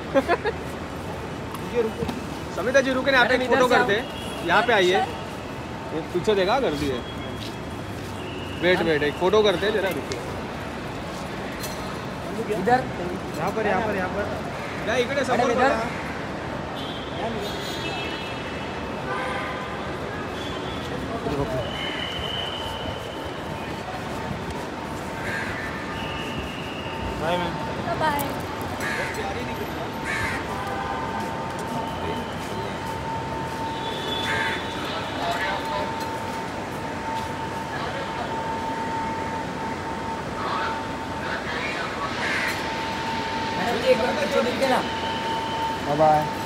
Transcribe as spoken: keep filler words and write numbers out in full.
समिता जी रुके ना, यहाँ पे एक फोटो करते हैं, यहाँ पे आइए, पीछे देखा कर दिए, वेट वेट एक फोटो करते हैं जरा, रुकिए इधर, यहाँ पर यहाँ पर यहाँ पर नहीं, इकडे समोर इधर बाय मैम। बाय। एक बार पीछे दिख गया ना। Bye bye.